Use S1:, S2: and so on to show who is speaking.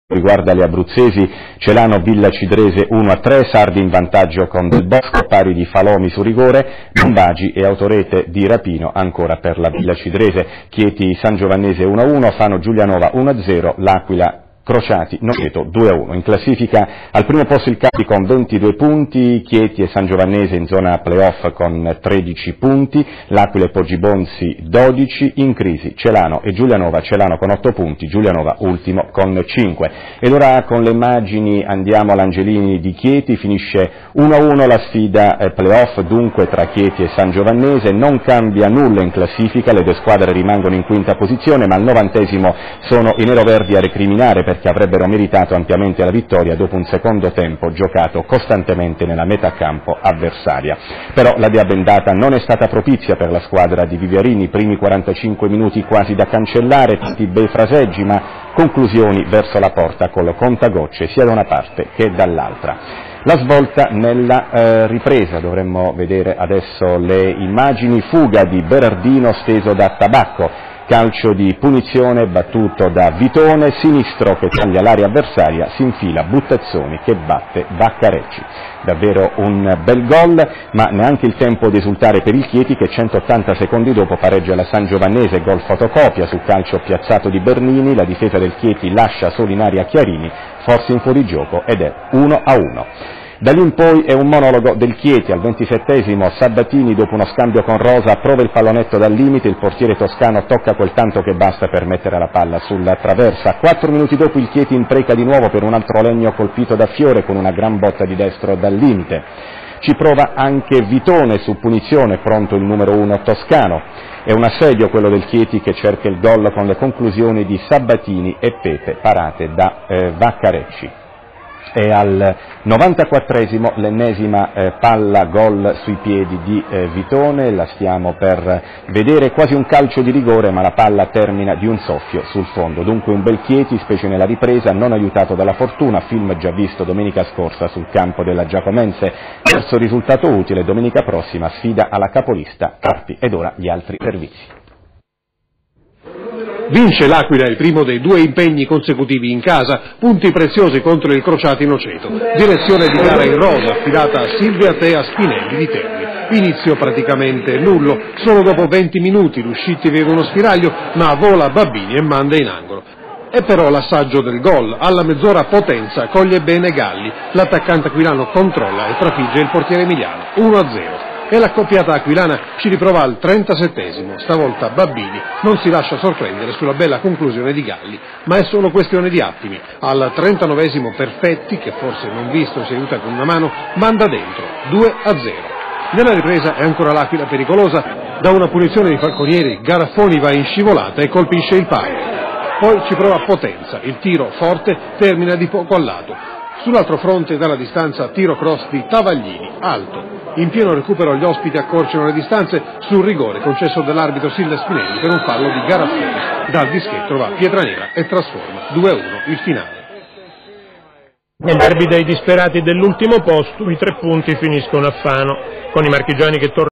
S1: riguarda le abruzzesi, Celano Villa Cidrese 1-3, Sardi in vantaggio con Del Bosco, pari di Falomi su rigore, Bombagi e autorete di Rapino ancora per la Villa Cidrese, Chieti San Giovannese 1-1, Fano Giulianova 1-0, L'Aquila Crociati Noceto 2-1. In classifica al primo posto il Capi con 22 punti, Chieti e San Giovannese in zona playoff con 13 punti, L'Aquila e Poggibonsi 12, in crisi Celano e Giulianova, Celano con 8 punti, Giulianova ultimo con 5. Ed ora con le immagini andiamo all'Angelini di Chieti, finisce 1-1 la sfida playoff dunque tra Chieti e San Giovannese, non cambia nulla in classifica, le due squadre rimangono in quinta posizione, ma al 90° sono i neroverdi a recriminare perché avrebbero meritato ampiamente la vittoria dopo un secondo tempo giocato costantemente nella metà campo avversaria. Però la diabendata non è stata propizia per la squadra di Viviarini, primi 45 minuti quasi da cancellare, tanti bei fraseggi, ma conclusioni verso la porta col contagocce sia da una parte che dall'altra. La svolta nella ripresa, dovremmo vedere adesso le immagini, fuga di Berardino steso da Tabacco, calcio di punizione battuto da Vitone, sinistro che taglia l'area avversaria, si infila Buttazzoni che batte Vaccarecci. Davvero un bel gol, ma neanche il tempo di esultare per il Chieti che 180 secondi dopo pareggia la San Giovannese, gol fotocopia su calcio piazzato di Bernini, la difesa del Chieti lascia solo in aria Chiarini, forse in fuorigioco ed è 1-1. Da lì in poi è un monologo del Chieti, al 27° Sabatini dopo uno scambio con Rosa prova il pallonetto dal limite, il portiere toscano tocca quel tanto che basta per mettere la palla sulla traversa. 4 minuti dopo il Chieti impreca di nuovo per un altro Legno colpito da Fiore con una gran botta di destro dal limite. Ci prova anche Vitone su punizione, pronto il numero 1 toscano. È un assedio quello del Chieti che cerca il gol con le conclusioni di Sabatini e Pepe parate da Vaccarecci. E al 94° l'ennesima palla gol sui piedi di Vitone, la stiamo per vedere, quasi un calcio di rigore ma la palla termina di un soffio sul fondo, dunque un bel Chieti, specie nella ripresa, non aiutato dalla fortuna, film già visto domenica scorsa sul campo della Giacomense, terzo risultato utile, domenica prossima sfida alla capolista Carpi ed ora gli altri servizi.
S2: Vince l'Aquila il primo dei 2 impegni consecutivi in casa, punti preziosi contro il Crociati Noceto. Direzione di gara in rosa affidata a Silvia Tea Spinelli di Terni. Inizio praticamente nullo, solo dopo 20 minuti Luscitti vede uno spiraglio, ma vola Babbini e manda in angolo. E però l'assaggio del gol, alla mezz'ora Potenza coglie bene Galli, l'attaccante aquilano controlla e trafigge il portiere emiliano, 1-0. E l'accoppiata aquilana ci riprova al 37°, stavolta Babbini non si lascia sorprendere sulla bella conclusione di Galli, ma è solo questione di attimi. Al 39° Perfetti, che forse non visto si aiuta con una mano, manda dentro, 2-0. Nella ripresa è ancora l'Aquila pericolosa, da una punizione di Falconieri Garaffoni va in scivolata e colpisce il palo. Poi ci prova Potenza, il tiro forte termina di poco al lato. Sull'altro fronte dalla distanza tiro cross di Tavallini, alto. In pieno recupero gli ospiti accorciano le distanze sul rigore concesso dall'arbitro Silvia Spinelli per un fallo di Garaffoni. Dal dischetto va Pietranera e trasforma 2-1 il finale.
S3: Nel derby dei disperati dell'ultimo posto i 3 punti finiscono a Fano, con i marchigiani che tornano